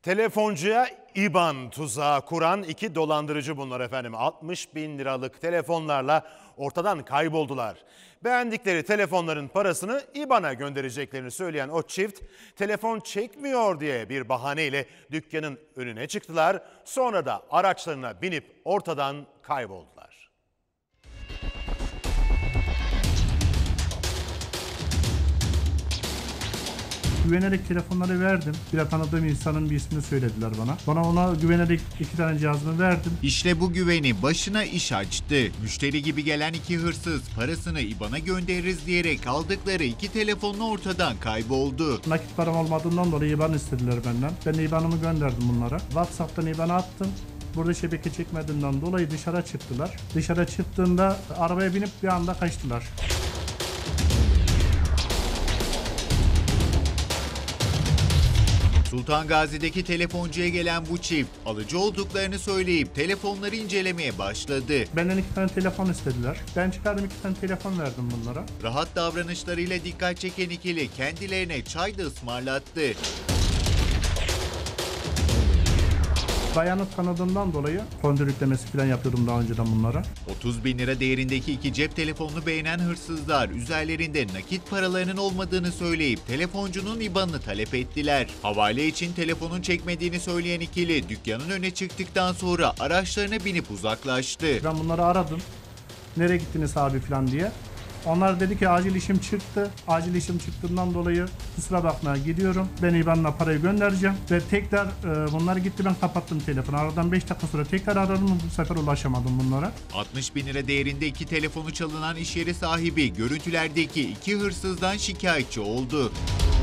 Telefoncuya IBAN tuzağı kuran iki dolandırıcı bunlar efendim. 60 bin liralık telefonlarla ortadan kayboldular. Beğendikleri telefonların parasını IBAN'a göndereceklerini söyleyen o çift telefon çekmiyor diye bir bahaneyle dükkanın önüne çıktılar. Sonra da araçlarına binip ortadan kayboldular. Güvenerek telefonları verdim. Bir tanıdığım insanın bir ismini söylediler bana. Bana ona güvenerek 2 tane cihazımı verdim. İşte bu güveni başına iş açtı. Müşteri gibi gelen iki hırsız parasını IBAN'a göndeririz diyerek aldıkları 2 telefonla ortadan kayboldu. Nakit param olmadığından dolayı IBAN istediler benden. Ben de IBAN'ımı gönderdim bunlara. WhatsApp'tan IBAN'a attım. Burada şebeke çekmediğinden dolayı dışarı çıktılar. Dışarı çıktığında arabaya binip bir anda kaçtılar. Sultan Gazi'deki telefoncuya gelen bu çift alıcı olduklarını söyleyip telefonları incelemeye başladı. Benden 2 tane telefon istediler. Ben çıkardım 2 tane telefon verdim bunlara. Rahat davranışlarıyla dikkat çeken ikili kendilerine çay da ısmarlattı. Bayanı tanıdığımdan dolayı kondür yüklemesi falan yapıyordum daha önceden bunlara. 30 bin lira değerindeki 2 cep telefonunu beğenen hırsızlar üzerlerinde nakit paralarının olmadığını söyleyip telefoncunun IBAN'ını talep ettiler. Havale için telefonun çekmediğini söyleyen ikili dükkanın önüne çıktıktan sonra araçlarına binip uzaklaştı. Ben bunları aradım. Nereye gittiniz abi falan diye. Onlar dedi ki acil işim çıktı. Acil işim çıktığından dolayı kusura bakma gidiyorum. Ben IBAN'la parayı göndereceğim. Ve tekrar bunlar gitti, ben kapattım telefonu. Aradan 5 dakika sonra tekrar aradım, bu sefer ulaşamadım bunlara. 60 bin lira değerinde 2 telefonu çalınan iş yeri sahibi görüntülerdeki 2 hırsızdan şikayetçi oldu.